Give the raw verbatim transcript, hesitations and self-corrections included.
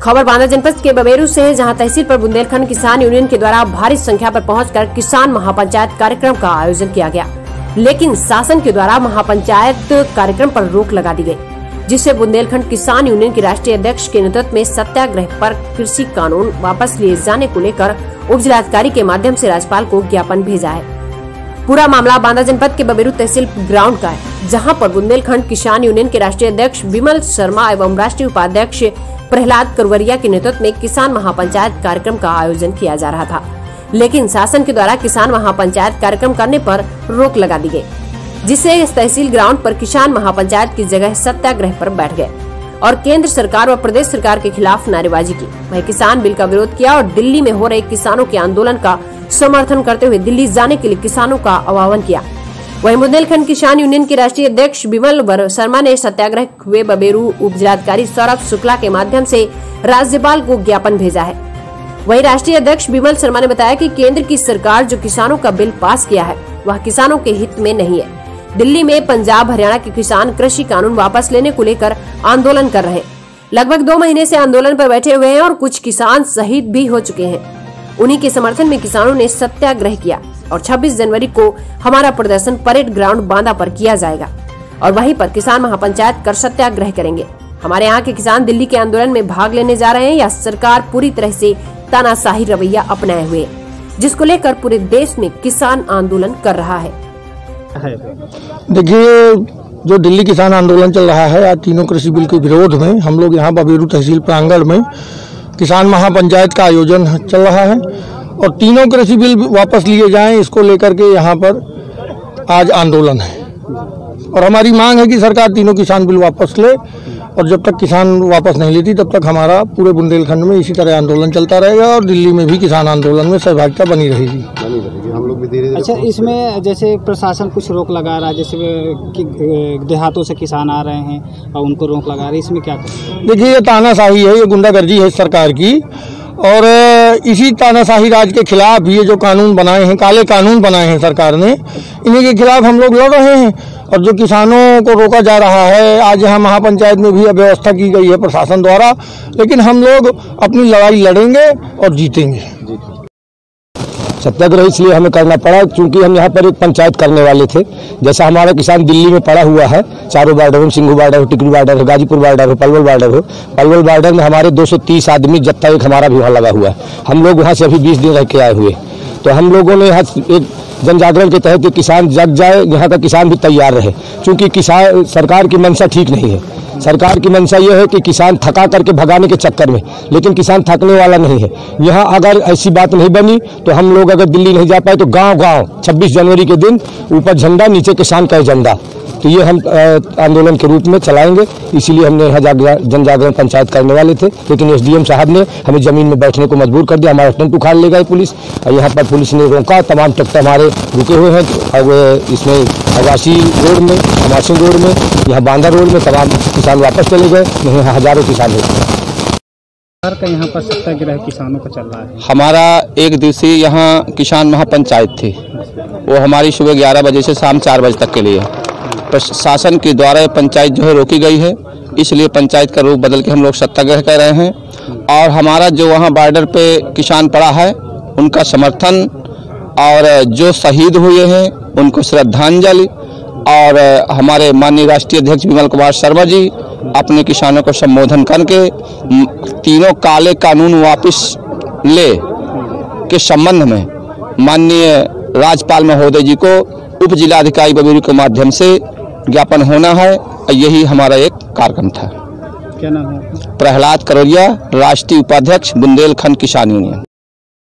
खबर बांदा जनपद के बबेरू से है, जहां तहसील पर बुंदेलखंड किसान यूनियन के द्वारा भारी संख्या पर पहुंचकर किसान महापंचायत कार्यक्रम का आयोजन किया गया, लेकिन शासन के द्वारा महापंचायत कार्यक्रम पर रोक लगा दी गई, जिससे बुंदेलखंड किसान यूनियन के राष्ट्रीय अध्यक्ष के नेतृत्व में सत्याग्रह पर कृषि कानून वापस लिए जाने को लेकर उप जिलाधिकारी के माध्यम से राज्यपाल को ज्ञापन भेजा है। पूरा मामला बांदा जनपद के बबेरू तहसील ग्राउंड का है, जहां पर बुंदेलखंड किसान यूनियन के राष्ट्रीय अध्यक्ष विमल शर्मा एवं राष्ट्रीय उपाध्यक्ष प्रहलाद करवरिया के नेतृत्व में किसान महापंचायत कार्यक्रम का आयोजन किया जा रहा था, लेकिन शासन के द्वारा किसान महापंचायत कार्यक्रम करने पर रोक लगा दी गई, जिससे इस तहसील ग्राउंड पर किसान महापंचायत की जगह सत्याग्रह पर बैठ गए और केंद्र सरकार व प्रदेश सरकार के खिलाफ नारेबाजी की। वहीं किसान बिल का विरोध किया और दिल्ली में हो रहे किसानों के आंदोलन का समर्थन करते हुए दिल्ली जाने के लिए किसानों का आह्वान किया। वहीं बुंदेलखंड किसान यूनियन के राष्ट्रीय अध्यक्ष विमल शर्मा ने सत्याग्रह हुए बबेरू उप जिलाधिकारी सौरभ शुक्ला के माध्यम से राज्यपाल को ज्ञापन भेजा है। वहीं राष्ट्रीय अध्यक्ष विमल शर्मा ने बताया कि केंद्र की सरकार जो किसानों का बिल पास किया है वह किसानों के हित में नहीं है। दिल्ली में पंजाब हरियाणा के किसान कृषि कानून वापस लेने को लेकर आंदोलन कर रहे हैं। लगभग दो महीने से आंदोलन पर बैठे हुए हैं और कुछ किसान शहीद भी हो चुके हैं। उन्हीं के समर्थन में किसानों ने सत्याग्रह किया और छब्बीस जनवरी को हमारा प्रदर्शन परेड ग्राउंड बांदा पर किया जाएगा और वहीं पर किसान महापंचायत कर सत्याग्रह करेंगे। हमारे यहाँ के किसान दिल्ली के आंदोलन में भाग लेने जा रहे हैं या सरकार पूरी तरह से तानाशाही रवैया अपनाए हुए, जिसको लेकर पूरे देश में किसान आंदोलन कर रहा है। देखिए, जो दिल्ली किसान आंदोलन चल रहा है, आज तीनों कृषि बिल के विरोध में हम लोग यहाँ बबेरू तहसील प्रांगण में किसान महापंचायत का आयोजन चल रहा है और तीनों कृषि बिल वापस लिए जाएं, इसको लेकर के यहाँ पर आज आंदोलन है और हमारी मांग है कि सरकार तीनों किसान बिल वापस ले और जब तक किसान वापस नहीं लेती तब तक हमारा पूरे बुंदेलखंड में इसी तरह आंदोलन चलता रहेगा और दिल्ली में भी किसान आंदोलन में सहभागिता बनी रहेगी। बनी रहेगी हम लोग भी धीरे धीरे। अच्छा, इसमें जैसे प्रशासन कुछ रोक लगा रहा है, जैसे कि देहातों से किसान आ रहे हैं और उनको रोक लगा रहे हैं, इसमें क्या करें? देखिए, ये तानाशाही है, ये गुंडागर्दी है सरकार की और इसी तानाशाही राज के खिलाफ ये जो कानून बनाए हैं, काले कानून बनाए हैं सरकार ने, इन्हीं के खिलाफ हम लोग लड़ रहे हैं और जो किसानों को रोका जा रहा है, आज यहाँ महापंचायत में भी अव्यवस्था की गई है प्रशासन द्वारा, लेकिन हम लोग अपनी लड़ाई लड़ेंगे और जीतेंगे। सत्याग्रह इसलिए हमें करना पड़ा क्योंकि हम यहाँ पर एक पंचायत करने वाले थे। जैसा हमारा किसान दिल्ली में पड़ा हुआ है, चारों बॉर्डर हो, सिंघू बॉर्डर हो, टिकरी बॉर्डर हो, गाजीपुर बॉर्डर हो, पलवल बॉर्डर हो। पलवल बॉर्डर में हमारे दो सौ तीस आदमी जत्था एक हमारा भी वहाँ लगा हुआ है। हम लोग वहाँ से अभी बीस दिन रह के आए हुए, तो हम लोगों ने यहाँ एक जन जागरण के तहत किसान जग जाए, यहाँ का किसान भी तैयार रहे, क्योंकि किसान सरकार की मंशा ठीक नहीं है। सरकार की मंशा ये है कि किसान थका करके भगाने के चक्कर में, लेकिन किसान थकने वाला नहीं है। यहाँ अगर ऐसी बात नहीं बनी तो हम लोग अगर दिल्ली नहीं जा पाए तो गांव गांव छब्बीस जनवरी के दिन ऊपर झंडा, नीचे किसान का एजेंडा, तो ये हम आंदोलन के रूप में चलाएंगे। इसीलिए हमने यहाँ जन जागरण पंचायत करने वाले थे, लेकिन एसडीएम साहब ने हमें जमीन में बैठने को मजबूर कर दिया। हमारा टेंट उखाड़ ले गई पुलिस और यहाँ पर पुलिस ने रोका, तमाम ट्रैक्टर हमारे रुके हुए हैं और इसमें आवासी रोड में, हमासिंग रोड में, यहाँ बांदा रोड में तमाम किसान वापस चले गए। नहीं, यहाँ हजारों किसान हैं। का यहाँ पर सत्याग्रह किसानों का चल रहा है। हमारा एक दिवसीय यहाँ किसान महापंचायत थी, वो हमारी सुबह ग्यारह बजे से शाम चार बजे तक के लिए प्रशासन के द्वारा पंचायत जो है रोकी गई है, इसलिए पंचायत का रूप बदल के हम लोग सत्याग्रह कर रहे हैं और हमारा जो वहाँ बॉर्डर पे किसान पड़ा है उनका समर्थन और जो शहीद हुए हैं उनको श्रद्धांजलि और हमारे माननीय राष्ट्रीय अध्यक्ष विमल कुमार शर्मा जी अपने किसानों को संबोधन करके तीनों काले कानून वापस ले के संबंध में माननीय राज्यपाल महोदय जी को उप जिलाधिकारी बबेरू के माध्यम से ज्ञापन होना है। यही हमारा एक कार्यक्रम था। क्या नाम है? प्रहलाद करवरिया, राष्ट्रीय उपाध्यक्ष बुंदेलखंड किसान यूनियन।